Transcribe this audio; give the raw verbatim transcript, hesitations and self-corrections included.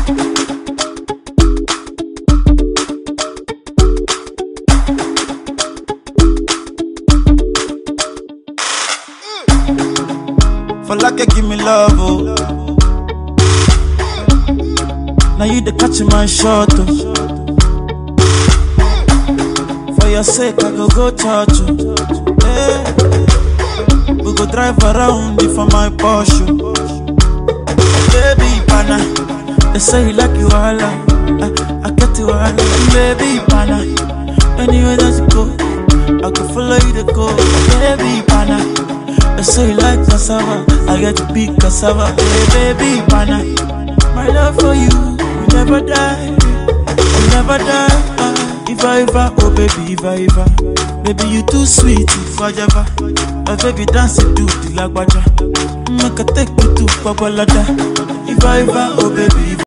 For like give me love, oh. Now you the catch my shot, oh. For your sake, I go go church, oh. Hey. We go drive around it for my Porsche. Baby, pana, they say you like you all, I, I get you all. Baby, pana, anywhere that you go, I can follow you to go. Baby, pana, they say you like cassava, I get to big cassava. Hey, baby, pana, my love for you will never die, will never die. Uh, if I ever, oh baby, if I ever, baby you too sweet, if I ever, my baby dance it to the lagwaja, make a take you to Babalada. If I ever, oh baby.